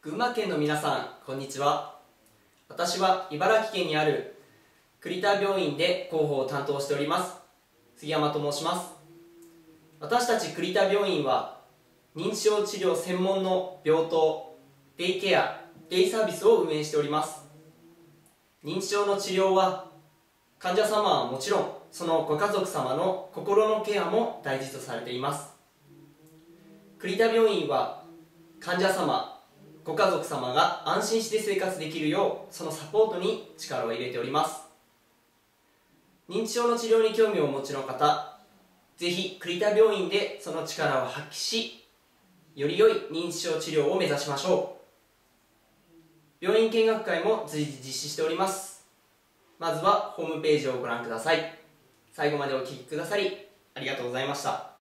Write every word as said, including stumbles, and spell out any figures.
群馬県の皆さん、こんにちは。私は茨城県にある栗田病院で広報を担当しております杉山と申します。私たち栗田病院は認知症治療専門の病棟、デイケア、デイサービスを運営しております。認知症の治療は患者様はもちろん、そのご家族様の心のケアも大事とされています。栗田病院は患者様、ご家族様が安心して生活できるよう、そのサポートに力を入れております。認知症の治療に興味をお持ちの方、ぜひ栗田病院でその力を発揮し、より良い認知症治療を目指しましょう。病院見学会も随時実施しております。まずはホームページをご覧ください。最後までお聞きくださりありがとうございました。